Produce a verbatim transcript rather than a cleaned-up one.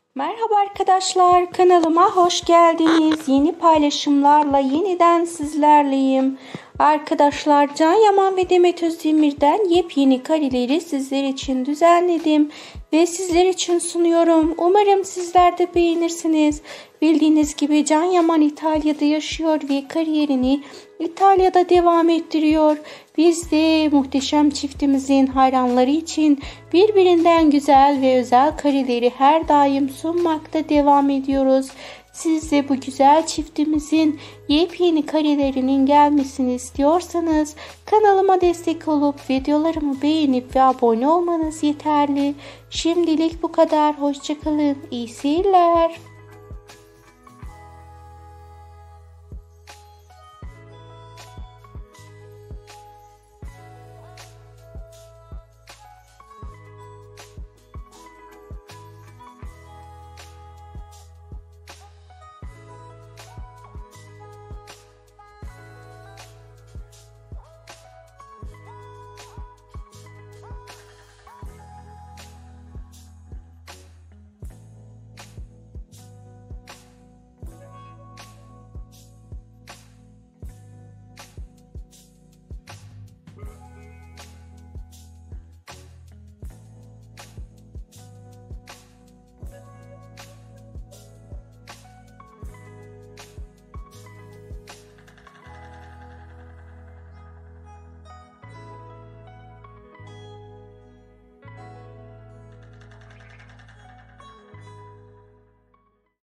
Merhaba arkadaşlar, kanalıma hoş geldiniz. Yeni paylaşımlarla yeniden sizlerleyim. Arkadaşlar, Can Yaman ve Demet Özdemir'den yepyeni kareleri sizler için düzenledim ve sizler için sunuyorum. Umarım sizler de beğenirsiniz. Bildiğiniz gibi Can Yaman İtalya'da yaşıyor ve kariyerini İtalya'da devam ettiriyor. Biz de muhteşem çiftimizin hayranları için birbirinden güzel ve özel kareleri her daim sunmakta devam ediyoruz. Siz de bu güzel çiftimizin yepyeni karelerinin gelmesini istiyorsanız kanalıma destek olup videolarımı beğenip ve abone olmanız yeterli. Şimdilik bu kadar. Hoşça kalın. İyi seyirler.